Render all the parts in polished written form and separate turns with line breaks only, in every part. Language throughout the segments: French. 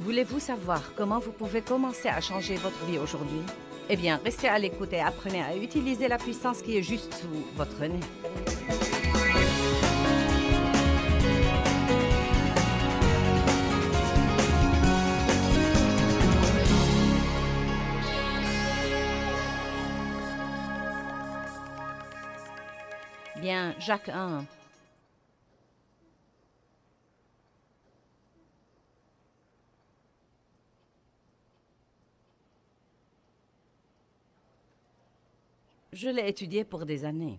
Voulez-vous savoir comment vous pouvez commencer à changer votre vie aujourd'hui? Eh bien, restez à l'écoute et apprenez à utiliser la puissance qui est juste sous votre nez. Bien, Jacques 1. Je l'ai étudié pour des années.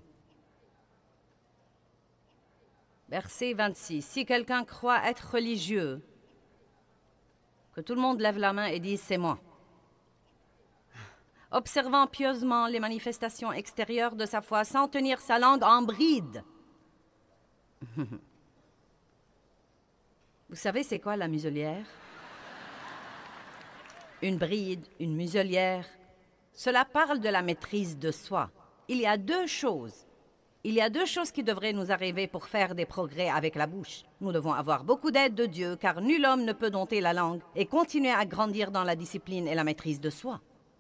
Verset 26. Si quelqu'un croit être religieux, que tout le monde lève la main et dise « c'est moi ». Observant pieusement les manifestations extérieures de sa foi sans tenir sa langue en bride. Vous savez c'est quoi la muselière? Une bride, une muselière. Cela parle de la maîtrise de soi. Il y a deux choses. Il y a deux choses qui devraient nous arriver pour faire des progrès avec la bouche. Nous devons avoir beaucoup d'aide de Dieu, car nul homme ne peut dompter la langue et continuer à grandir dans la discipline et la maîtrise de soi.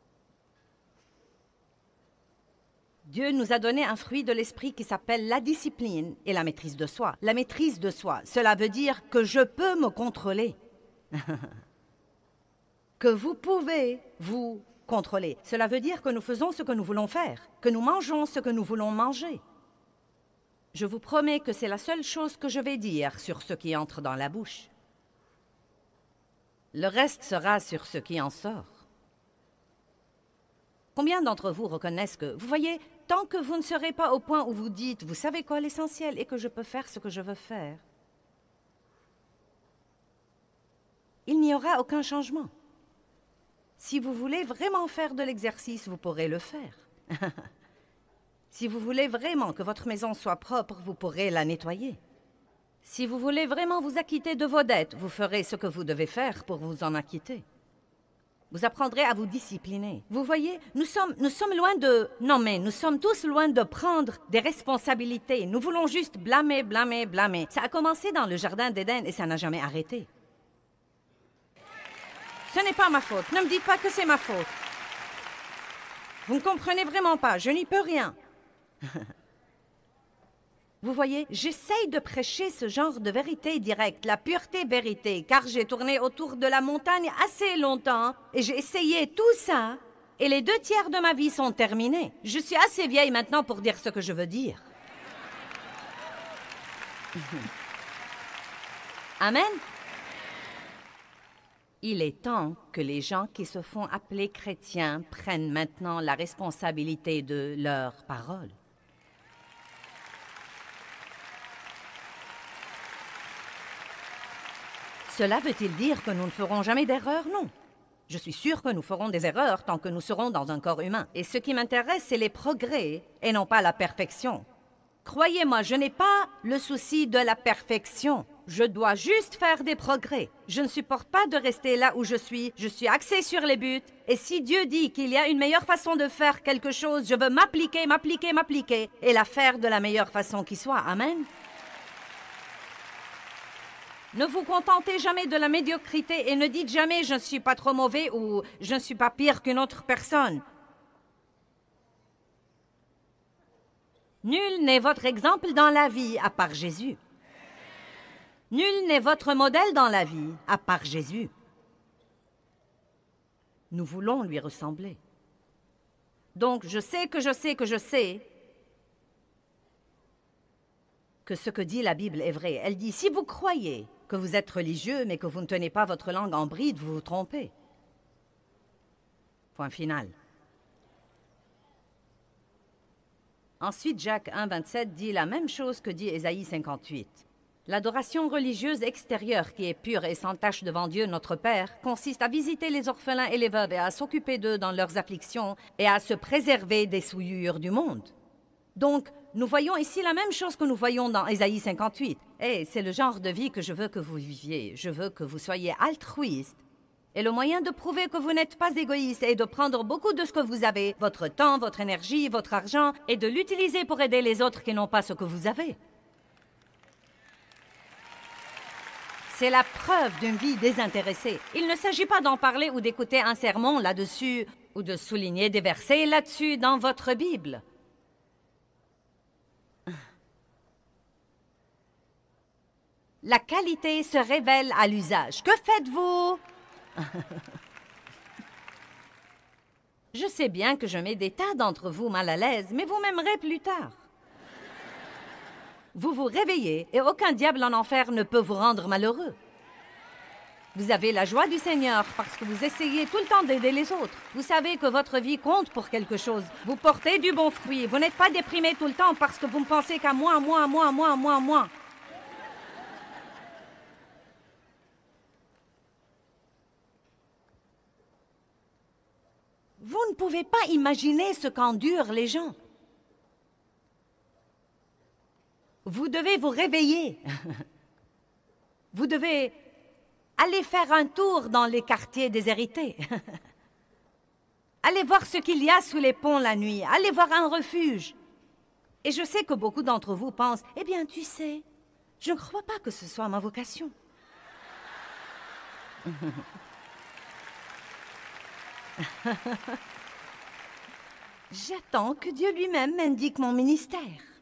Dieu nous a donné un fruit de l'esprit qui s'appelle la discipline et la maîtrise de soi. La maîtrise de soi, cela veut dire que je peux me contrôler. Que vous pouvez vous contrôler. Cela veut dire que nous faisons ce que nous voulons faire, que nous mangeons ce que nous voulons manger. Je vous promets que c'est la seule chose que je vais dire sur ce qui entre dans la bouche. Le reste sera sur ce qui en sort. Combien d'entre vous reconnaissent que, vous voyez, tant que vous ne serez pas au point où vous dites « Vous savez quoi l'essentiel est que je peux faire ce que je veux faire », il n'y aura aucun changement. Si vous voulez vraiment faire de l'exercice, vous pourrez le faire. Si vous voulez vraiment que votre maison soit propre, vous pourrez la nettoyer. Si vous voulez vraiment vous acquitter de vos dettes, vous ferez ce que vous devez faire pour vous en acquitter. Vous apprendrez à vous discipliner. Vous voyez, nous sommes loin de... Non, mais nous sommes tous loin de prendre des responsabilités. Nous voulons juste blâmer, blâmer, blâmer. Ça a commencé dans le jardin d'Éden et ça n'a jamais arrêté. Ce n'est pas ma faute. Ne me dites pas que c'est ma faute. Vous ne comprenez vraiment pas. Je n'y peux rien. Vous voyez, j'essaye de prêcher ce genre de vérité directe, la pureté vérité, car j'ai tourné autour de la montagne assez longtemps et j'ai essayé tout ça et les 2/3 de ma vie sont terminés. Je suis assez vieille maintenant pour dire ce que je veux dire. Amen. Il est temps que les gens qui se font appeler chrétiens prennent maintenant la responsabilité de leurs paroles. Cela veut-il dire que nous ne ferons jamais d'erreurs? Non. Je suis sûre que nous ferons des erreurs tant que nous serons dans un corps humain. Et ce qui m'intéresse, c'est les progrès et non pas la perfection. Croyez-moi, je n'ai pas le souci de la perfection. Je dois juste faire des progrès. Je ne supporte pas de rester là où je suis. Je suis axée sur les buts. Et si Dieu dit qu'il y a une meilleure façon de faire quelque chose, je veux m'appliquer, m'appliquer, m'appliquer et la faire de la meilleure façon qui soit. Amen. Ne vous contentez jamais de la médiocrité et ne dites jamais « je ne suis pas trop mauvais » ou « je ne suis pas pire qu'une autre personne ». Nul n'est votre exemple dans la vie à part Jésus. Nul n'est votre modèle dans la vie à part Jésus. Nous voulons lui ressembler. Donc, je sais que ce que dit la Bible est vrai. Elle dit, si vous croyez que vous êtes religieux, mais que vous ne tenez pas votre langue en bride, vous vous trompez. Point final. Ensuite, Jacques 1, 27 dit la même chose que dit Ésaïe 58. L'adoration religieuse extérieure qui est pure et sans tache devant Dieu, notre Père, consiste à visiter les orphelins et les veuves et à s'occuper d'eux dans leurs afflictions et à se préserver des souillures du monde. Donc, nous voyons ici la même chose que nous voyons dans Ésaïe 58. Et c'est le genre de vie que je veux que vous viviez. Je veux que vous soyez altruiste. Et le moyen de prouver que vous n'êtes pas égoïste est de prendre beaucoup de ce que vous avez, votre temps, votre énergie, votre argent, et de l'utiliser pour aider les autres qui n'ont pas ce que vous avez. C'est la preuve d'une vie désintéressée. Il ne s'agit pas d'en parler ou d'écouter un sermon là-dessus, ou de souligner des versets là-dessus dans votre Bible. La qualité se révèle à l'usage. Que faites-vous? Je sais bien que je mets des tas d'entre vous mal à l'aise, mais vous m'aimerez plus tard. Vous vous réveillez et aucun diable en enfer ne peut vous rendre malheureux. Vous avez la joie du Seigneur parce que vous essayez tout le temps d'aider les autres. Vous savez que votre vie compte pour quelque chose. Vous portez du bon fruit. Vous n'êtes pas déprimé tout le temps parce que vous ne pensez qu'à moi, moi, moi, moi, moi, moi. Vous ne pouvez pas imaginer ce qu'endurent les gens. Vous devez vous réveiller. Vous devez aller faire un tour dans les quartiers déshérités. Allez voir ce qu'il y a sous les ponts la nuit. Allez voir un refuge. Et je sais que beaucoup d'entre vous pensent, « Eh bien, tu sais, je ne crois pas que ce soit ma vocation. » J'attends que Dieu lui-même m'indique mon ministère.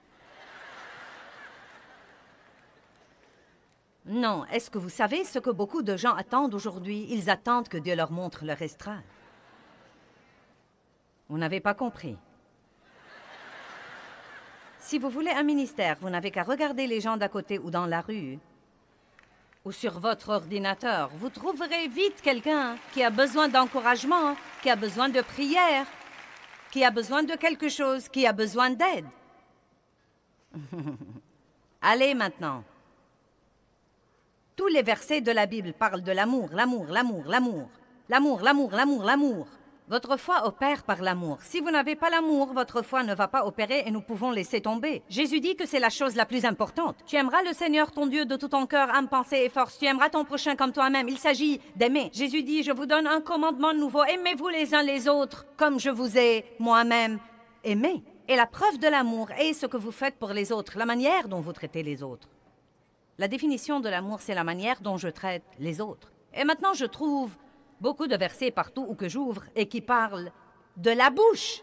Non, est-ce que vous savez ce que beaucoup de gens attendent aujourd'hui? Ils attendent que Dieu leur montre leur estrade. Vous n'avez pas compris. Si vous voulez un ministère, vous n'avez qu'à regarder les gens d'à côté ou dans la rue ou sur votre ordinateur. Vous trouverez vite quelqu'un qui a besoin d'encouragement, qui a besoin de prière, qui a besoin de quelque chose, qui a besoin d'aide. Allez maintenant. Tous les versets de la Bible parlent de l'amour, l'amour, l'amour, l'amour. L'amour, l'amour, l'amour, l'amour. Votre foi opère par l'amour. Si vous n'avez pas l'amour, votre foi ne va pas opérer et nous pouvons laisser tomber. Jésus dit que c'est la chose la plus importante. Tu aimeras le Seigneur ton Dieu de tout ton cœur, âme, pensée et force. Tu aimeras ton prochain comme toi-même. Il s'agit d'aimer. Jésus dit, je vous donne un commandement nouveau. Aimez-vous les uns les autres comme je vous ai moi-même aimé. Et la preuve de l'amour est ce que vous faites pour les autres, la manière dont vous traitez les autres. La définition de l'amour, c'est la manière dont je traite les autres. Et maintenant, je trouve beaucoup de versets partout où que j'ouvre et qui parlent de la bouche.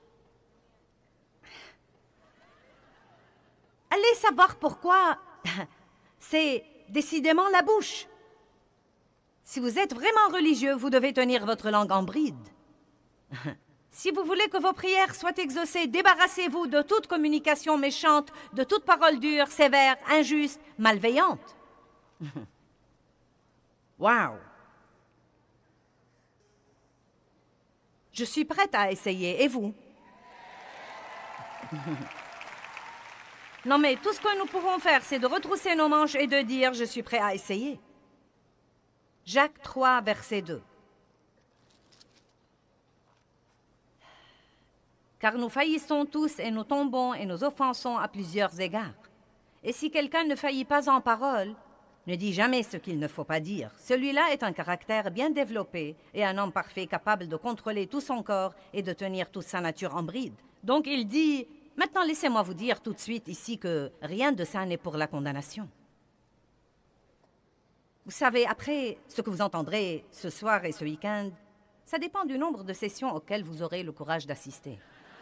Allez savoir pourquoi. C'est décidément la bouche. Si vous êtes vraiment religieux, vous devez tenir votre langue en bride. Si vous voulez que vos prières soient exaucées, débarrassez-vous de toute communication méchante, de toute parole dure, sévère, injuste, malveillante. Wow! Je suis prête à essayer. Et vous? Non, mais tout ce que nous pouvons faire, c'est de retrousser nos manches et de dire « Je suis prêt à essayer ». Jacques 3, verset 2. Car nous faillissons tous et nous tombons et nous offensons à plusieurs égards. Et si quelqu'un ne faillit pas en parole, ne dit jamais ce qu'il ne faut pas dire. Celui-là est un caractère bien développé et un homme parfait capable de contrôler tout son corps et de tenir toute sa nature en bride. Donc il dit, maintenant laissez-moi vous dire tout de suite ici que rien de ça n'est pour la condamnation. Vous savez, après ce que vous entendrez ce soir et ce week-end, ça dépend du nombre de sessions auxquelles vous aurez le courage d'assister.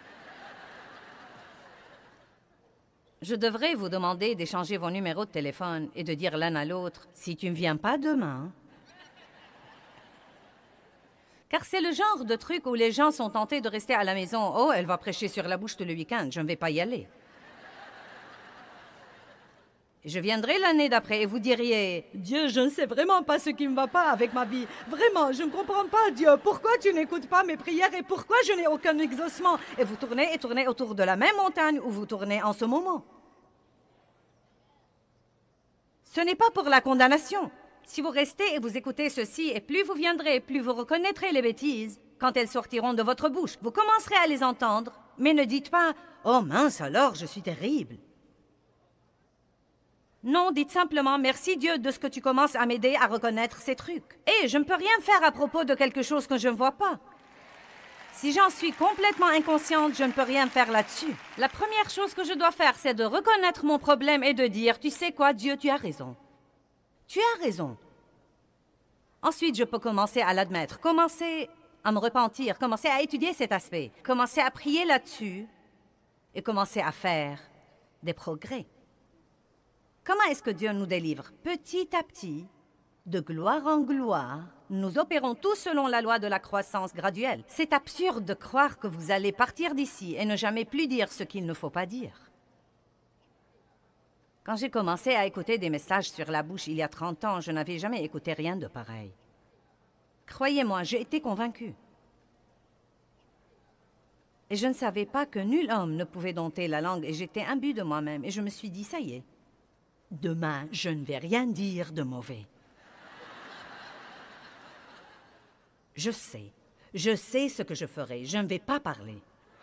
Je devrais vous demander d'échanger vos numéros de téléphone et de dire l'un à l'autre, si tu ne viens pas demain. Car c'est le genre de truc où les gens sont tentés de rester à la maison. Oh, elle va prêcher sur la bouche tout le week-end, je ne vais pas y aller. Je viendrai l'année d'après et vous diriez, Dieu, je ne sais vraiment pas ce qui ne va pas avec ma vie. Vraiment, je ne comprends pas, Dieu. Pourquoi tu n'écoutes pas mes prières et pourquoi je n'ai aucun exaucement? Et vous tournez et tournez autour de la même montagne où vous tournez en ce moment. Ce n'est pas pour la condamnation. Si vous restez et vous écoutez ceci, et plus vous viendrez, plus vous reconnaîtrez les bêtises quand elles sortiront de votre bouche. Vous commencerez à les entendre, mais ne dites pas « Oh mince alors, je suis terrible ». Non, dites simplement « Merci Dieu de ce que tu commences à m'aider à reconnaître ces trucs. » Et je ne peux rien faire à propos de quelque chose que je ne vois pas. Si j'en suis complètement inconsciente, je ne peux rien faire là-dessus. La première chose que je dois faire, c'est de reconnaître mon problème et de dire « Tu sais quoi, Dieu, tu as raison. Tu as raison. Ensuite, je peux commencer à l'admettre, commencer à me repentir, commencer à étudier cet aspect, commencer à prier là-dessus et commencer à faire des progrès. Comment est-ce que Dieu nous délivre? Petit à petit, de gloire en gloire, nous opérons tous selon la loi de la croissance graduelle. C'est absurde de croire que vous allez partir d'ici et ne jamais plus dire ce qu'il ne faut pas dire. Quand j'ai commencé à écouter des messages sur la bouche il y a 30 ans, je n'avais jamais écouté rien de pareil. Croyez-moi, j'ai été convaincue. Et je ne savais pas que nul homme ne pouvait dompter la langue et j'étais imbue de moi-même et je me suis dit, ça y est, demain, je ne vais rien dire de mauvais. Je sais ce que je ferai, je ne vais pas parler.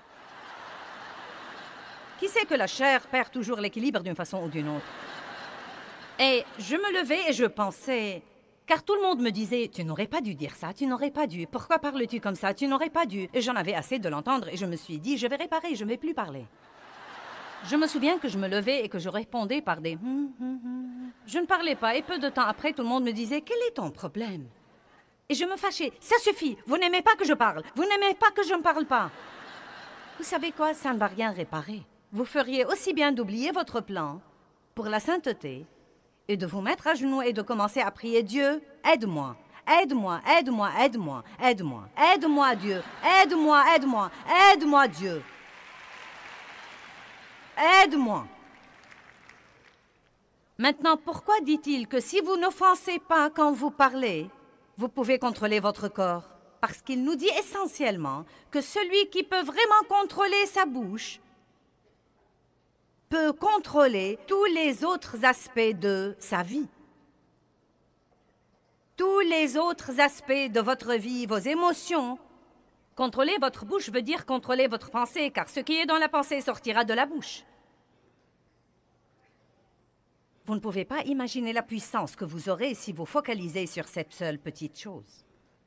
Qui sait que la chair perd toujours l'équilibre d'une façon ou d'une autre? Et je me levais et je pensais, car tout le monde me disait, tu n'aurais pas dû dire ça, tu n'aurais pas dû, pourquoi parles-tu comme ça, tu n'aurais pas dû. Et j'en avais assez de l'entendre et je me suis dit, je vais réparer, je ne vais plus parler. Je me souviens que je me levais et que je répondais par des Je ne parlais pas et peu de temps après, tout le monde me disait, quel est ton problème? Et je me fâchais, ça suffit, vous n'aimez pas que je parle, vous n'aimez pas que je ne parle pas. Vous savez quoi, ça ne va rien réparer. Vous feriez aussi bien d'oublier votre plan pour la sainteté et de vous mettre à genoux et de commencer à prier Dieu, aide-moi, aide-moi, aide-moi, aide-moi, aide-moi, aide-moi Dieu, aide-moi, aide-moi, aide-moi Dieu. Aide-moi. Maintenant, pourquoi dit-il que si vous n'offensez pas quand vous parlez, vous pouvez contrôler votre corps? Parce qu'il nous dit essentiellement que celui qui peut vraiment contrôler sa bouche peut contrôler tous les autres aspects de sa vie. Tous les autres aspects de votre vie, vos émotions. Contrôler votre bouche veut dire contrôler votre pensée, car ce qui est dans la pensée sortira de la bouche. Vous ne pouvez pas imaginer la puissance que vous aurez si vous focalisez sur cette seule petite chose.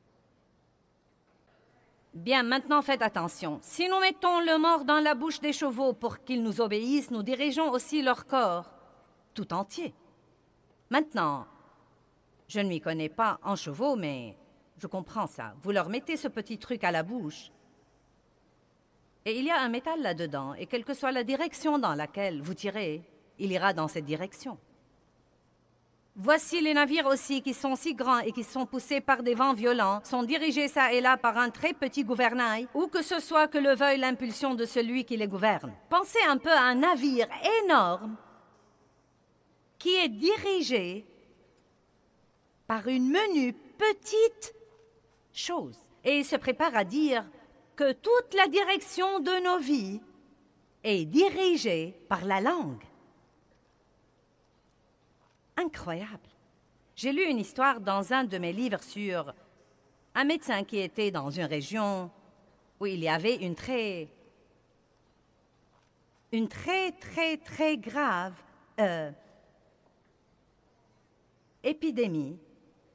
Bien, maintenant faites attention. Si nous mettons le mort dans la bouche des chevaux pour qu'ils nous obéissent, nous dirigeons aussi leur corps tout entier. Maintenant, je ne m'y connais pas en chevaux, mais je comprends ça. Vous leur mettez ce petit truc à la bouche et il y a un métal là-dedans et quelle que soit la direction dans laquelle vous tirez, il ira dans cette direction. Voici les navires aussi qui sont si grands et qui sont poussés par des vents violents, sont dirigés ça et là par un très petit gouvernail, ou que ce soit que le veuille l'impulsion de celui qui les gouverne. Pensez un peu à un navire énorme qui est dirigé par une menue petite chose. Et il se prépare à dire que toute la direction de nos vies est dirigée par la langue. Incroyable. J'ai lu une histoire dans un de mes livres sur un médecin qui était dans une région où il y avait une très grave épidémie.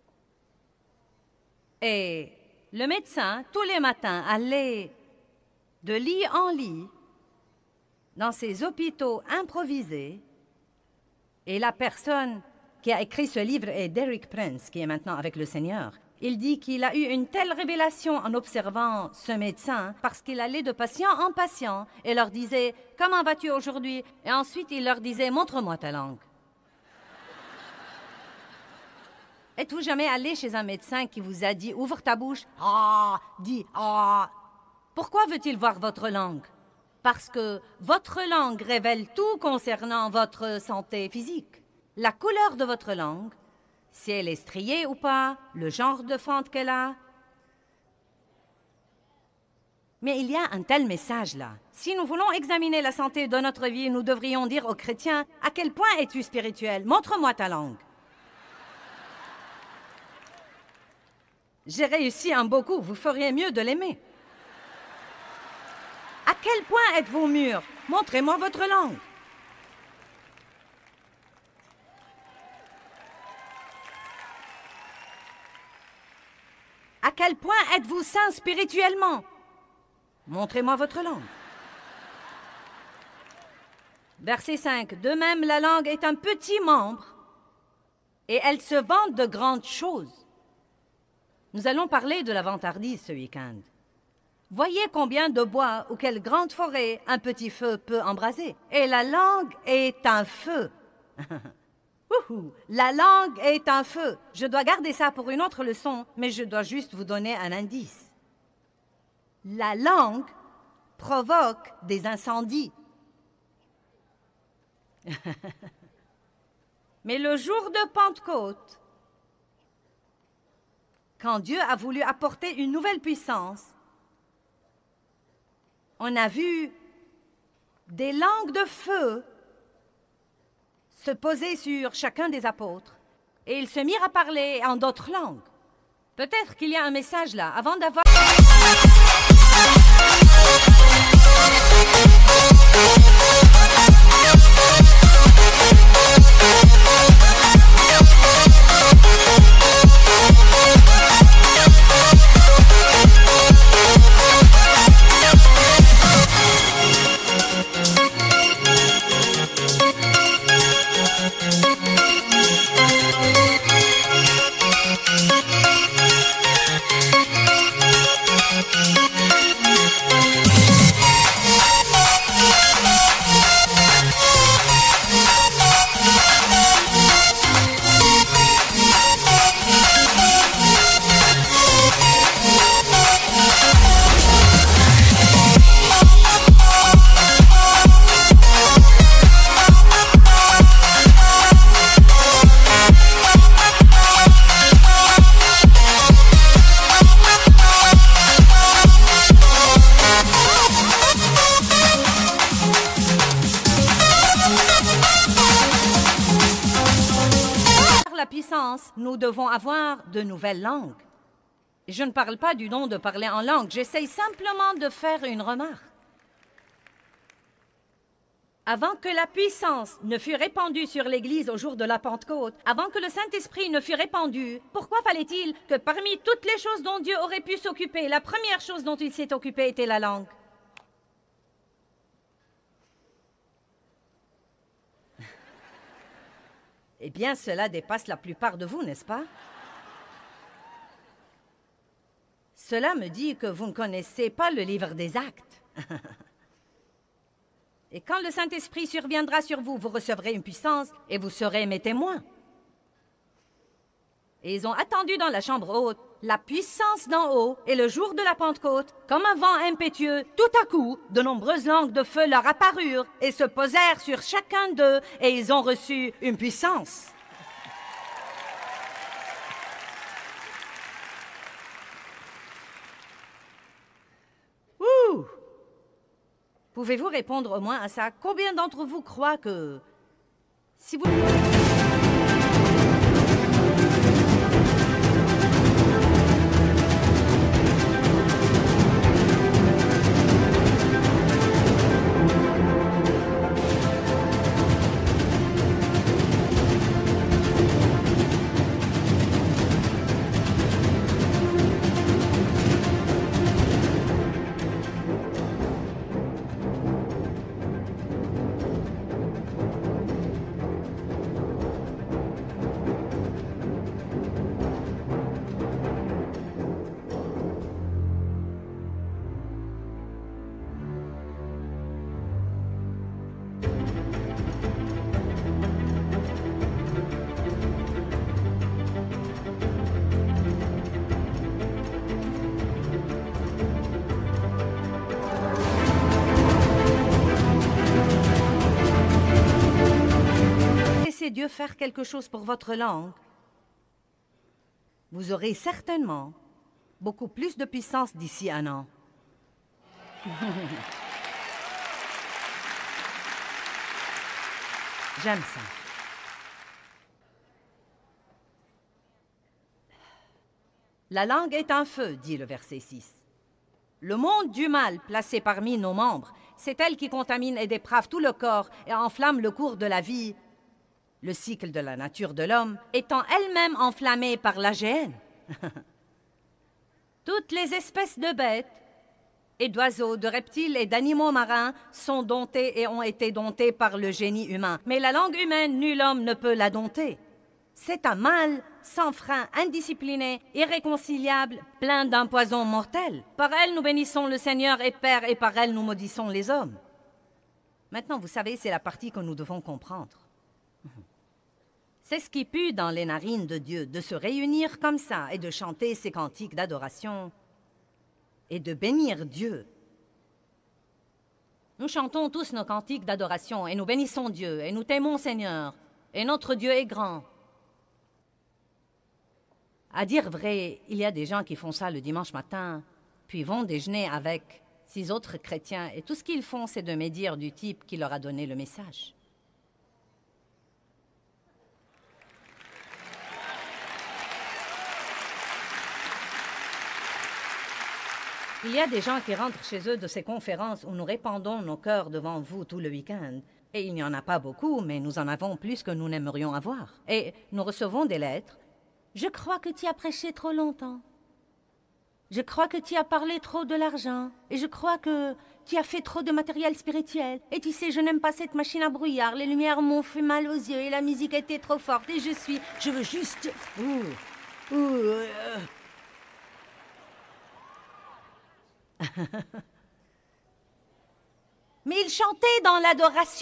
Et le médecin, tous les matins, allait de lit en lit dans ces hôpitaux improvisés. Et la personne qui a écrit ce livre est Derek Prince, qui est maintenant avec le Seigneur. Il dit qu'il a eu une telle révélation en observant ce médecin parce qu'il allait de patient en patient et leur disait « Comment vas-tu aujourd'hui ?» Et ensuite, il leur disait « Montre-moi ta langue. » Êtes-vous jamais allé chez un médecin qui vous a dit « Ouvre ta bouche, ah, dis ah ». Pourquoi veut-il voir votre langue? Parce que votre langue révèle tout concernant votre santé physique. La couleur de votre langue, si elle est striée ou pas, le genre de fente qu'elle a. Mais il y a un tel message là. Si nous voulons examiner la santé de notre vie, nous devrions dire aux chrétiens « À quel point es-tu spirituel? Montre-moi ta langue. » J'ai réussi un beau coup, vous feriez mieux de l'aimer. À quel point êtes-vous mûrs? Montrez-moi votre langue. À quel point êtes-vous saints spirituellement? Montrez-moi votre langue. Verset 5. De même, la langue est un petit membre, Et elles se vantent de grandes choses. Nous allons parler de la vantardise ce week-end. Voyez combien de bois ou quelle grande forêt un petit feu peut embraser. Et la langue est un feu. Wouhou, la langue est un feu. Je dois garder ça pour une autre leçon, mais je dois juste vous donner un indice. La langue provoque des incendies. Mais le jour de Pentecôte, quand Dieu a voulu apporter une nouvelle puissance, on a vu des langues de feu se poser sur chacun des apôtres, et ils se mirent à parler en d'autres langues. Peut-être qu'il y a un message là, avant d'avoir... la puissance, nous devons avoir de nouvelles langues. Je ne parle pas du don de parler en langue, j'essaye simplement de faire une remarque. Avant que la puissance ne fût répandue sur l'Église au jour de la Pentecôte, avant que le Saint-Esprit ne fût répandu, pourquoi fallait-il que parmi toutes les choses dont Dieu aurait pu s'occuper, la première chose dont il s'est occupé était la langue? Eh bien, cela dépasse la plupart de vous, n'est-ce pas? Cela me dit que vous ne connaissez pas le livre des Actes. Et quand le Saint-Esprit surviendra sur vous, vous recevrez une puissance et vous serez mes témoins. Et ils ont attendu dans la chambre haute la puissance d'en haut, et le jour de la Pentecôte, comme un vent impétueux, tout à coup, de nombreuses langues de feu leur apparurent et se posèrent sur chacun d'eux, et ils ont reçu une puissance. Ouh! Pouvez-vous répondre au moins à ça? Combien d'entre vous croient que si vous... Laissez Dieu faire quelque chose pour votre langue, vous aurez certainement beaucoup plus de puissance d'ici un an. J'aime ça. La langue est un feu, dit le verset 6. Le monde du mal placé parmi nos membres, c'est elle qui contamine et déprave tout le corps et enflamme le cours de la vie. Le cycle de la nature de l'homme étant elle-même enflammée par l'AGN. Toutes les espèces de bêtes et d'oiseaux, de reptiles et d'animaux marins sont domptés et ont été domptés par le génie humain. Mais la langue humaine, nul homme ne peut la dompter. C'est un mal sans frein, indiscipliné, irréconciliable, plein d'un poison mortel. Par elle, nous bénissons le Seigneur et Père, et par elle, nous maudissons les hommes. Maintenant, vous savez, c'est la partie que nous devons comprendre. C'est ce qui pue dans les narines de Dieu, de se réunir comme ça et de chanter ces cantiques d'adoration et de bénir Dieu. Nous chantons tous nos cantiques d'adoration et nous bénissons Dieu et nous t'aimons Seigneur et notre Dieu est grand. À dire vrai, il y a des gens qui font ça le dimanche matin, puis vont déjeuner avec 6 autres chrétiens et tout ce qu'ils font, c'est de médire du type qui leur a donné le message. Il y a des gens qui rentrent chez eux de ces conférences où nous répandons nos cœurs devant vous tout le week-end. Et il n'y en a pas beaucoup, mais nous en avons plus que nous n'aimerions avoir. Et nous recevons des lettres. « Je crois que tu as prêché trop longtemps. Je crois que tu as parlé trop de l'argent. Et je crois que tu as fait trop de matériel spirituel. Et tu sais, je n'aime pas cette machine à brouillard. Les lumières m'ont fait mal aux yeux et la musique était trop forte. Et je veux juste... Mais il chantait dans l'adoration.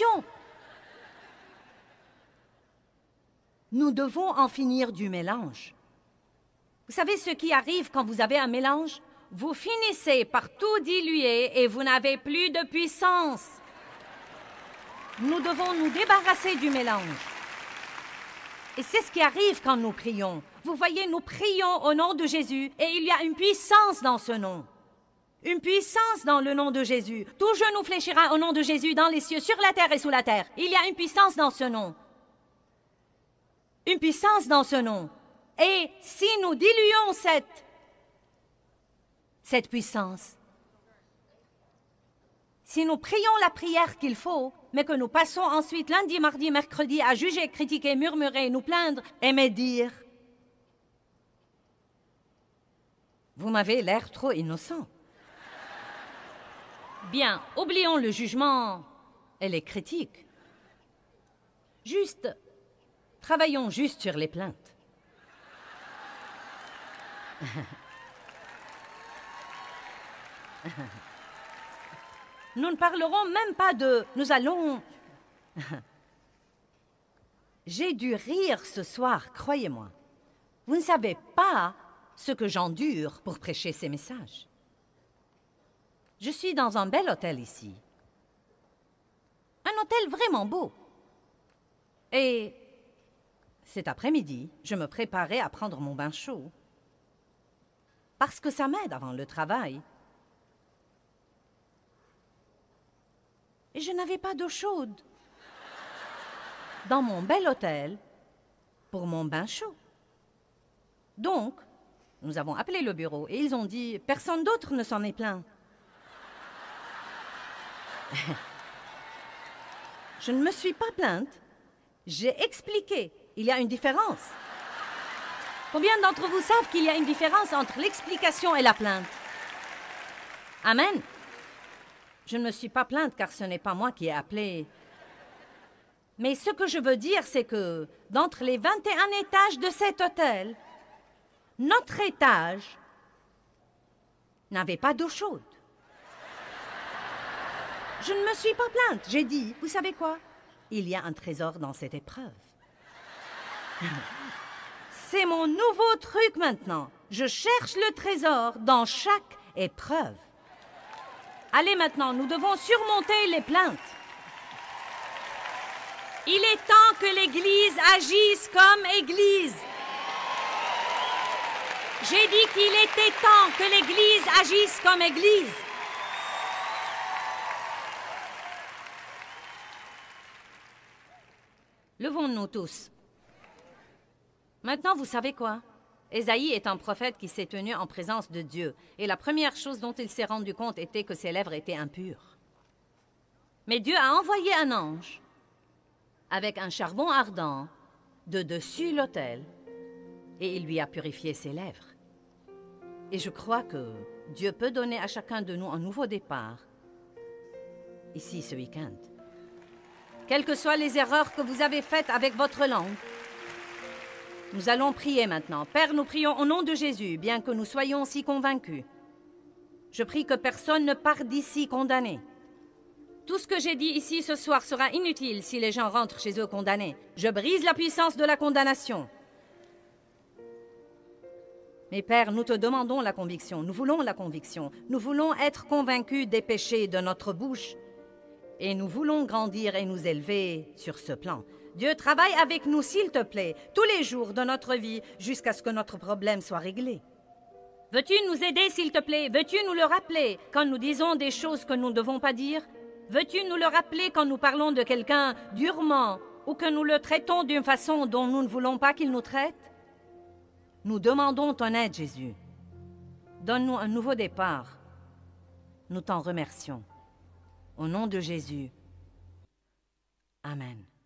Nous devons en finir du mélange. Vous savez ce qui arrive quand vous avez un mélange? Vous finissez par tout diluer et vous n'avez plus de puissance. Nous devons nous débarrasser du mélange. Et c'est ce qui arrive quand nous prions. Vous voyez, nous prions au nom de Jésus et il y a une puissance dans ce nom. Une puissance dans le nom de Jésus. Tout genou fléchira au nom de Jésus dans les cieux, sur la terre et sous la terre. Il y a une puissance dans ce nom. Une puissance dans ce nom. Et si nous diluons cette puissance, si nous prions la prière qu'il faut, mais que nous passons ensuite lundi, mardi, mercredi à juger, critiquer, murmurer, nous plaindre et médire, vous m'avez l'air trop innocent. Bien, oublions le jugement et les critiques. Travaillons juste sur les plaintes. Nous ne parlerons même pas de... Nous allons... J'ai dû rire ce soir, croyez-moi. Vous ne savez pas ce que j'endure pour prêcher ces messages. Je suis dans un bel hôtel ici. Un hôtel vraiment beau. Et cet après-midi, je me préparais à prendre mon bain chaud. Parce que ça m'aide avant le travail. Et je n'avais pas d'eau chaude dans mon bel hôtel pour mon bain chaud. Donc, nous avons appelé le bureau et ils ont dit « Personne d'autre ne s'en est plaint. » Je ne me suis pas plainte. J'ai expliqué. Il y a une différence. Combien d'entre vous savent qu'il y a une différence entre l'explication et la plainte? Amen. Je ne me suis pas plainte car ce n'est pas moi qui ai appelé. Mais ce que je veux dire, c'est que d'entre les 21 étages de cet hôtel, notre étage n'avait pas d'eau chaude. Je ne me suis pas plainte. J'ai dit, vous savez quoi? Il y a un trésor dans cette épreuve. C'est mon nouveau truc maintenant. Je cherche le trésor dans chaque épreuve. Allez maintenant, nous devons surmonter les plaintes. Il est temps que l'Église agisse comme Église. J'ai dit qu'il était temps que l'Église agisse comme Église. Levons-nous tous. Maintenant, vous savez quoi? Ésaïe est un prophète qui s'est tenu en présence de Dieu. Et la première chose dont il s'est rendu compte était que ses lèvres étaient impures. Mais Dieu a envoyé un ange avec un charbon ardent de dessus l'autel et il lui a purifié ses lèvres. Et je crois que Dieu peut donner à chacun de nous un nouveau départ ici ce week-end. Quelles que soient les erreurs que vous avez faites avec votre langue, Nous allons prier maintenant. Père, nous prions au nom de Jésus, bien que nous soyons si convaincus. Je prie que personne ne parte d'ici condamné. Tout ce que j'ai dit ici ce soir sera inutile si les gens rentrent chez eux condamnés. Je brise la puissance de la condamnation. Mais Père, nous te demandons la conviction. Nous voulons la conviction. Nous voulons être convaincus des péchés de notre bouche. Et nous voulons grandir et nous élever sur ce plan. Dieu, travaille avec nous, s'il te plaît, tous les jours de notre vie, jusqu'à ce que notre problème soit réglé. Veux-tu nous aider, s'il te plaît? Veux-tu nous le rappeler quand nous disons des choses que nous ne devons pas dire? Veux-tu nous le rappeler quand nous parlons de quelqu'un durement ou que nous le traitons d'une façon dont nous ne voulons pas qu'il nous traite? Nous demandons ton aide, Jésus. Donne-nous un nouveau départ. Nous t'en remercions. Au nom de Jésus. Amen.